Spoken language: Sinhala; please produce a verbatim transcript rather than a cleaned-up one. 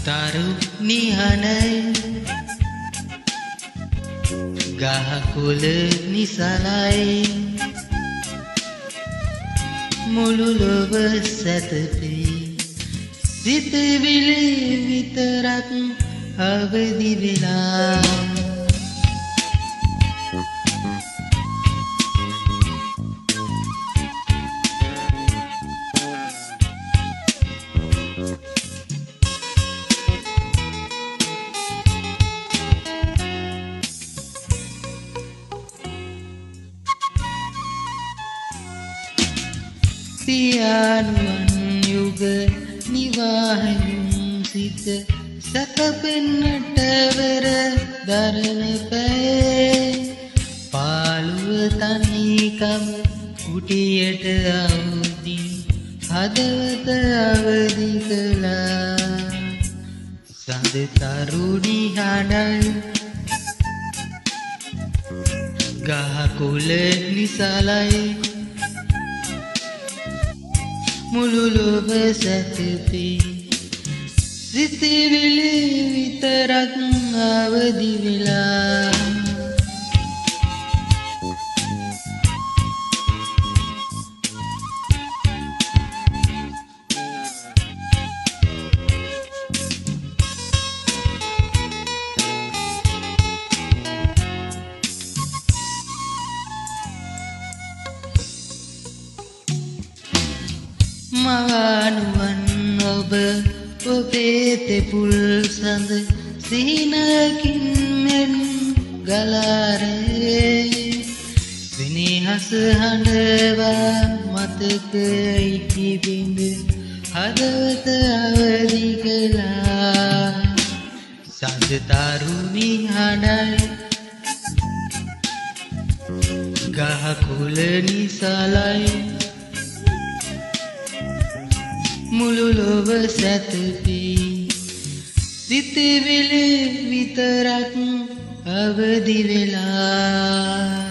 Taruh nihanai gahakula nisalai මුළු ලොව සැතපේ සිතවිලි විතරක් අවදි වෙලා පියානුවන් යුග නිවාහයුම් සිත සැතපෙන්නට වර දරන පැය පාළුව තනිකම කුටියට අවදි හදවත අවදි කළා සඳ තරුණි හඬයි ගහකොළ නිසලයි මුළු ලොව සැතපේ සිතවිලි විතරක් අවදි වෙලා මවානුවන් ඔබ ඔබේ තෙපුල් සඳ සිහිනකින් මෙන් ගලාරේ සෙනෙහස හඬවා මතකයි තිබිඳ හදවත අවදි කළා සඳ තරුණි හඬයි ගහකොළ නිසලයි මුළු ලොව සැතපේ සිතවිලි විතරක් අවදි වෙලා